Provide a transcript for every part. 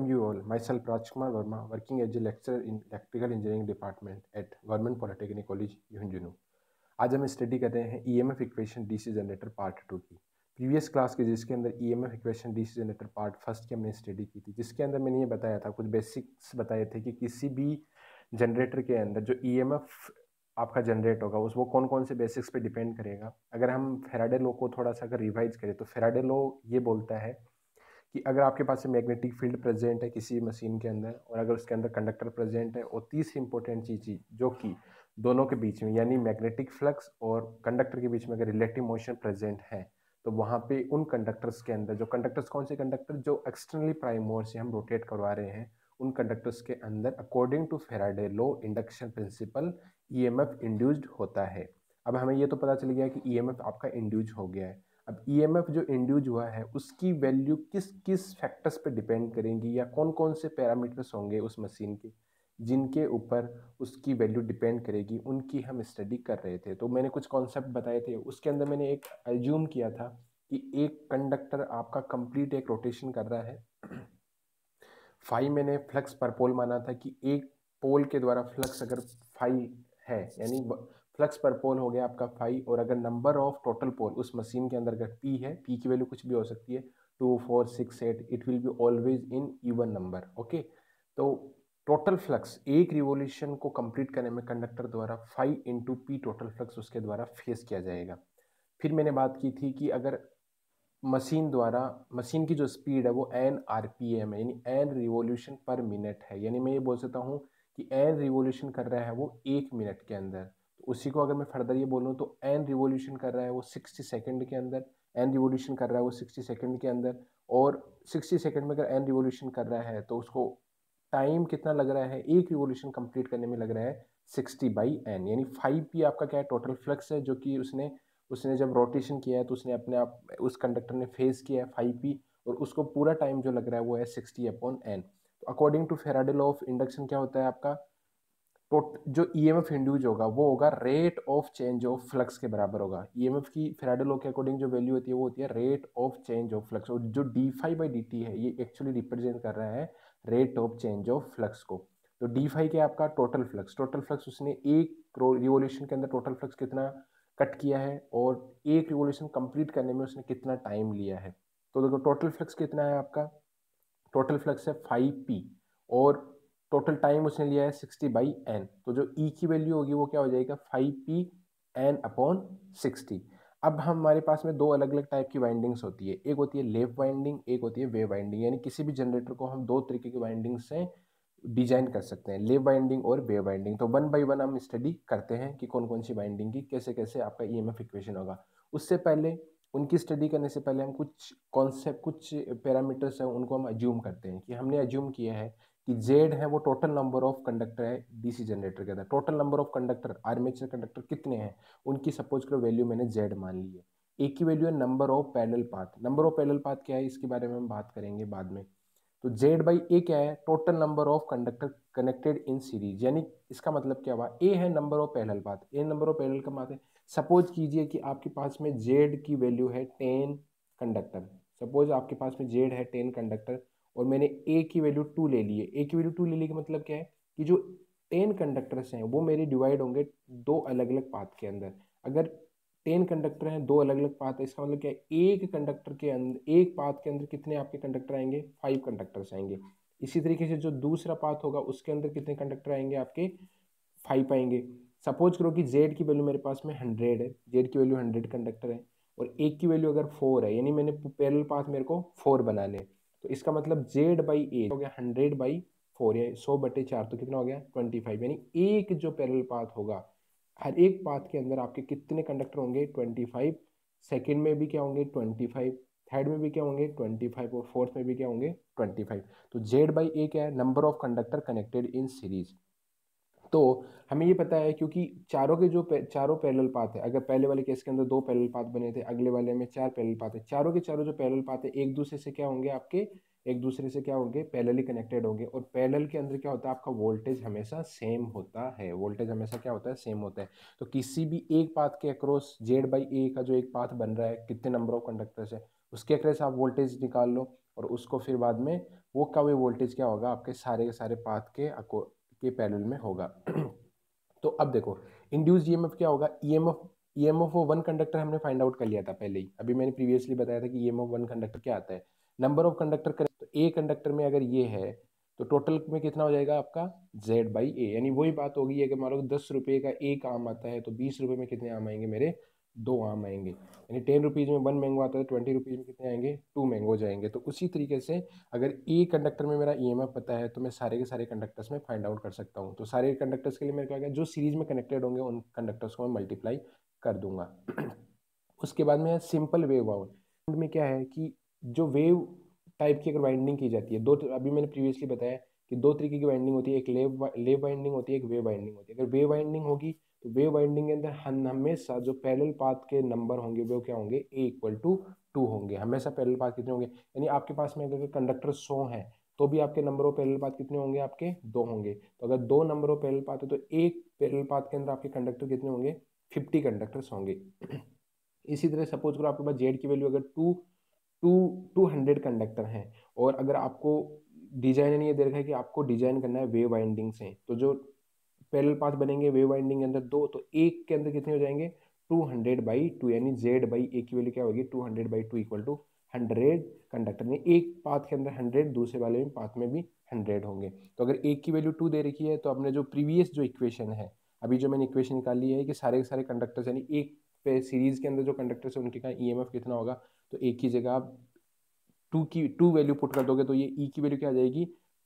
you all. Myself Rajkumar Verma, working as a lecturer in Electrical Engineering Department at Government Polytechnic College, Junjunu. आज हम study कर रहे हैं EMF equation DC generator part 2 की। Previous class के जिसके अंदर EMF equation DC generator part first की हमने स्टडी की थी, जिसके अंदर मैंने ये बताया था, कुछ बेसिक्स बताए थे कि किसी भी जनरेटर के अंदर जो ईएमएफ आपका जनरेट होगा उस वो कौन कौन से बेसिक्स पे डिपेंड करेगा। अगर हम फेराडे लॉ को थोड़ा सा अगर रिवाइज करें तो फेराडे लॉ ये बोलता है कि अगर आपके पास मैग्नेटिक फील्ड प्रेजेंट है किसी मशीन के अंदर और अगर उसके अंदर कंडक्टर प्रेजेंट है, और तीसरी इंपॉर्टेंट चीज़ जो कि दोनों के बीच में यानी मैग्नेटिक फ्लक्स और कंडक्टर के बीच में अगर रिलेटिव मोशन प्रेजेंट है, तो वहाँ पे उन कंडक्टर्स के अंदर, जो कंडक्टर्स कौन से कंडक्टर जो एक्सटर्नली प्राइम मूवर से हम रोटेट करवा रहे हैं, उन कंडक्टर्स के अंदर according to Faraday law induction principle EMF induced होता है। अब हमें ये तो पता चल गया कि ईएमएफ आपका इंड्यूस हो गया है। अब ईएमएफ जो इंड्यूस हुआ है उसकी वैल्यू किस किस फैक्टर्स पे डिपेंड करेंगी, या कौन कौन से पैरामीटर्स होंगे उस मशीन के जिनके ऊपर उसकी वैल्यू डिपेंड करेगी, उनकी हम स्टडी कर रहे थे। तो मैंने कुछ कॉन्सेप्ट बताए थे, उसके अंदर मैंने एक एज्यूम किया था कि एक कंडक्टर आपका कंप्लीट एक रोटेशन कर रहा है। फाई मैंने फ्लक्स पर पोल माना था कि एक पोल के द्वारा फ्लक्स अगर फाई है, यानी फ्लक्स पर पोल हो गया आपका फाई, और अगर नंबर ऑफ टोटल पोल उस मशीन के अंदर अगर पी है, पी की वैल्यू कुछ भी हो सकती है, 2 4 6 8, it will be always in even number. Okay, तो टोटल फ्लक्स एक रिवोल्यूशन को कंप्लीट करने में कंडक्टर द्वारा 5 इंटू पी टोटल फ्लक्स उसके द्वारा फेस किया जाएगा। फिर मैंने बात की थी कि अगर मशीन द्वारा, मशीन की जो स्पीड है वो एन आरपीएम है, यानी एन रिवोल्यूशन पर मिनट है, यानी मैं ये बोल सकता हूँ कि एन रिवोल्यूशन कर रहा है वो 1 मिनट के अंदर। तो उसी को अगर मैं फर्दर ये बोलूँ तो एन रिवोल्यूशन कर रहा है वो 60 सेकंड के अंदर, एन रिवोल्यूशन कर रहा है वो 60 सेकंड के अंदर, और 60 सेकंड में अगर एन रिवोल्यूशन कर रहा है तो उसको टाइम कितना लग रहा है एक रिवोल्यूशन कंप्लीट करने में, लग रहा है 60/n, यानी 5p आपका क्या है, टोटल फ्लक्स है जो कि उसने उसने जब रोटेशन किया है तो उसने अपने आप उस कंडक्टर ने फेस किया है 5p, और उसको पूरा टाइम जो लग रहा है वो है 60/n। तो according to Faraday law of induction क्या होता है आपका, तो जो ईएमएफ इंड्यूस होगा वो होगा rate of change of flux के बराबर होगा। ईएमएफ की फेराडे लॉ के अकॉर्डिंग जो वैल्यू होती है वो होती है rate of change of flux, और जो d∅/dt है ये एक्चुअली रिप्रेजेंट कर रहा है rate of change of flux को। तो d∅ क्या है आपका टोटल फ्लक्स, टोटल फ्लक्स उसने एक रिवोल्यूशन के अंदर टोटल फ्लक्स कितना कट किया है, और एक रिवोल्यूशन कंप्लीट करने में उसने कितना टाइम लिया है। तो देखो टोटल फ्लक्स कितना है आपका, टोटल फ्लक्स है 5p, और टोटल टाइम उसने लिया है 60/n। तो जो e की वैल्यू होगी वो क्या हो जाएगा 5p(n/60). अब हमारे पास में दो अलग अलग टाइप की वाइंडिंग्स होती है, एक होती है लेव वाइंडिंग, एक होती है वेव वाइंडिंग, यानी किसी भी जनरेटर को हम दो तरीके की वाइंडिंग से डिजाइन कर सकते हैं, लेव वाइंडिंग और वेव वाइंडिंग। तो 1 बाय 1 हम स्टडी करते हैं कि कौन कौन सी वाइंडिंग की कैसे कैसे आपका ईएमएफ इक्वेशन होगा। उससे पहले, उनकी स्टडी करने से पहले हम कुछ कॉन्सेप्ट, कुछ पैरामीटर्स हैं उनको हम अज्यूम करते हैं। कि हमने अज्यूम किया है कि जेड है वो टोटल नंबर ऑफ कंडक्टर है डीसी जनरेटर के अंदर, total number of conductor armature conductor कितने हैं उनकी सपोज करो वैल्यू मैंने जेड मान ली है। एक की वैल्यू है number of parallel path, number of parallel path क्या है इसके बारे में हम बात करेंगे बाद में। तो Z/A क्या है, total number of conductor connected in series, यानी इसका मतलब क्या हुआ, A है number of parallel path, A number of parallel का पाथ है। सपोज कीजिए कि आपके पास में Z की वैल्यू है 10 कंडक्टर, सपोज आपके पास में Z है 10 कंडक्टर, और मैंने A की वैल्यू 2 ले ली है। A की वैल्यू 2 ले ली का मतलब क्या है कि जो 10 कंडक्टर्स हैं वो मेरे डिवाइड होंगे दो अलग अलग पाथ के अंदर। अगर 10 कंडक्टर हैं, दो अलग अलग पाथ है, इसका मतलब क्या है एक कंडक्टर के अंदर, एक पाथ के अंदर कितने आपके कंडक्टर आएंगे, 5 कंडक्टर्स आएंगे। इसी तरीके से जो दूसरा पाथ होगा उसके अंदर कितने कंडक्टर आएंगे आपके, 5 आएंगे। सपोज करो कि जेड की वैल्यू मेरे पास में 100 है, जेड की वैल्यू 100 कंडक्टर है, और एक की वैल्यू अगर 4 है, यानी मैंने पैरेलल पाथ मेरे को 4 बनाने, तो इसका मतलब Z/A हो गया 100/4, या 100/4, तो कितना हो गया 25, यानी एक जो पैरेलल पाथ होगा हर एक पाथ के अंदर आपके कितने कंडक्टर होंगे 25, सेकंड में भी क्या होंगे 25, थर्ड में भी क्या होंगे 25, और फोर्थ में भी क्या होंगे 25। तो Z/A क्या है, number of conductor connected in series. तो हमें ये पता है क्योंकि चारों के जो चारों पैरेलल पाथ है, अगर पहले वाले केस के अंदर दो पैरेलल पाथ बने थे, अगले वाले में 4 पैरेलल पाथ है, चारों के चारों जो पैरेलल पाथ है एक दूसरे से क्या होंगे आपके, एक दूसरे से क्या होंगे पैरेलली कनेक्टेड होंगे, और पैरेलल के अंदर क्या होता है आपका वोल्टेज हमेशा सेम होता है, वोल्टेज हमेशा क्या होता है सेम होता है। तो किसी भी एक पाथ के अक्रॉस Z/A का जो एक पाथ बन रहा है कितने नंबर ऑफ कंडक्टर्स है उसके अक्रॉस आप वोल्टेज निकाल लो, और उसको फिर बाद में वो का वे वोल्टेज क्या होगा आपके सारे के सारे पाथ के पैरेलल में होगा। तो अब देखो इंड्यूस्ड ईएमएफ क्या होगा, ईएमएफ वो वन कंडक्टर हमने फाइंड आउट कर लिया था पहले ही, अभी मैंने प्रीवियसली बताया था कि ईएमएफ वन कंडक्टर क्या आता है, नंबर ऑफ कंडक्टर करें तो ए कंडक्टर में अगर ये है तो टोटल में कितना हो जाएगा आपका Z/A, यानी वही बात होगी अगर मान लो 10 रुपये का एक आम आता है तो 20 रुपये में कितने आम आएंगे मेरे, 2 आम आएंगे, यानी 10 रुपीज़ में 1 मैंगो आता है तो 20 रुपीज़ में कितने आएंगे, 2 मैंगो जाएंगे। तो उसी तरीके से अगर ए कंडक्टर में मेरा ईएमएफ पता है तो मैं सारे के सारे कंडक्टर्स में फाइंड आउट कर सकता हूँ। तो सारे कंडक्टर्स के लिए मेरे को क्या जो सीरीज में कनेक्टेड होंगे उन कंडक्टर्स को मैं मल्टीप्लाई कर दूंगा। उसके बाद में सिंपल वेव बाउंड में क्या है कि जो वेव टाइप की अगर वाइंडिंग की जाती है, दो अभी मैंने प्रीवियसली बताया कि दो तरीके की वाइंडिंग होती है, एक लेव वाइंडिंग होती है, एक वेव वाइंडिंग होती है। अगर वेव वाइंडिंग होगी तो वेव वाइंडिंग के अंदर हमेशा जो पैरेलल पाथ के नंबर होंगे वो क्या होंगे, A=2 होंगे, हमेशा पैरेलल पाथ कितने होंगे, यानी आपके पास में अगर कंडक्टर 100 है तो भी आपके नंबर ऑफ पैरेलल पाथ कितने होंगे, आपके 2 होंगे। तो अगर 2 नंबर ऑफ पैरेलल पाथ है तो एक पैरेलल पाथ के अंदर आपके कंडक्टर कितने होंगे, 50 कंडक्टर्स होंगे। इसी तरह सपोज करो आपके पास जेड की वैल्यू अगर टू टू 200 कंडक्टर हैं और अगर आपको डिजाइन ये दे रखा है कि आपको डिजाइन करना है वेव वाइंडिंग से, तो जो पैरेलल पाथ बनेंगे वेव वाइंडिंग के अंदर दो, तो एक के अंदर कितने हो जाएंगे 200/2, यानी Z/A की वैल्यू क्या होगी 200/2 इक्वल टू 100 कंडक्टर, यानी एक पाथ के अंदर 100, दूसरे वाले में पाथ में भी 100 होंगे। तो अगर एक की वैल्यू 2 दे रखी है तो आपने जो प्रीवियस जो इक्वेशन है, अभी जो मैंने इक्वेशन निकाली है कि सारे के सारे कंडक्टर्स यानी एक पे सीरीज के अंदर जो कंडक्टर्स है उनके का ईएमएफ कितना होगा, तो एक की जगह आप टू वैल्यू पुट कर दोगे तो ये ई की वैल्यू क्या आ जाएगी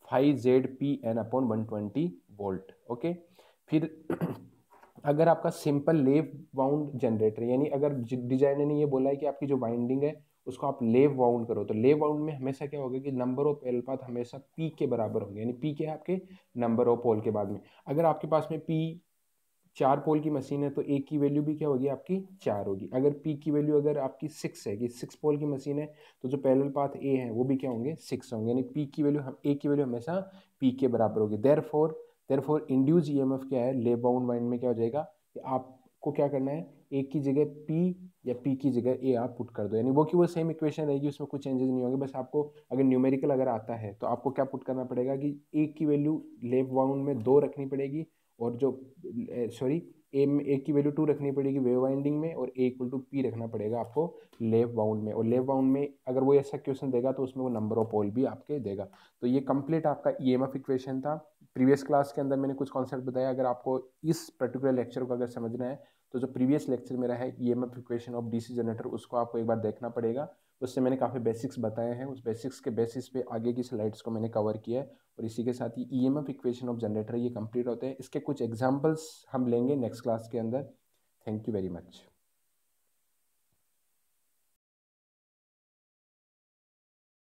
5ZPN/120 वोल्ट। फिर अगर आपका सिंपल लेव वाउंड जनरेटर, यानी अगर डिजाइनर ने ये बोला है कि आपकी जो वाइंडिंग है उसको आप लेव वाउंड करो, तो लेव वाउंड में हमेशा क्या होगा कि नंबर ऑफ पैरेलल पाथ हमेशा पी के बराबर होंगे, यानी पी के आपके नंबर ऑफ पोल के बाद में। अगर आपके पास में पी 4 पोल की मशीन है तो ए की वैल्यू भी क्या होगी आपकी 4 होगी। अगर पी की वैल्यू अगर आपकी 6 है कि 6 पोल की मशीन है तो जो पैरेलल पाथ ए है वो भी क्या होंगे 6 होंगे, यानी पी की वैल्यू ए की वैल्यू हमेशा पी के बराबर होगी। देयरफॉर इंड्यूस ईएमएफ क्या है लेव बाउंड वाइंड में क्या हो जाएगा कि आपको क्या करना है, ए की जगह पी या पी की जगह ए आप पुट कर दो, यानी वो की वो सेम इक्वेशन रहेगी, उसमें कुछ चेंजेस नहीं होंगे। बस आपको अगर न्यूमेरिकल अगर आता है तो आपको क्या पुट करना पड़ेगा कि ए की वैल्यू लेव बाउंड में 2 रखनी पड़ेगी, और जो सॉरी ए की वैल्यू 2 रखनी पड़ेगी वेव वाइंडिंग में, और A=P रखना पड़ेगा आपको लेव बाउंड में। और लेव बाउंड में अगर वो ऐसा क्वेश्चन देगा तो उसमें वो नंबर ऑफ पोल भी आपके देगा। तो ये कंप्लीट आपका ईएमएफ इक्वेशन था। प्रीवियस क्लास के अंदर मैंने कुछ कॉन्सेप्ट बताया, अगर आपको इस पर्टिकुलर लेक्चर को अगर समझना है तो जो प्रीवियस लेक्चर मेरा है EMF equation of DC generator उसको आपको एक बार देखना पड़ेगा। उससे मैंने काफ़ी बेसिक्स बताए हैं, उस बेसिक्स के बेसिस पे आगे की स्लाइड्स को मैंने कवर किया है। और इसी के साथ ही ईएमएफ इक्वेशन ऑफ जनरेटर ये कंप्लीट होते हैं। इसके कुछ एग्जांपल्स हम लेंगे नेक्स्ट क्लास के अंदर। Thank you very much.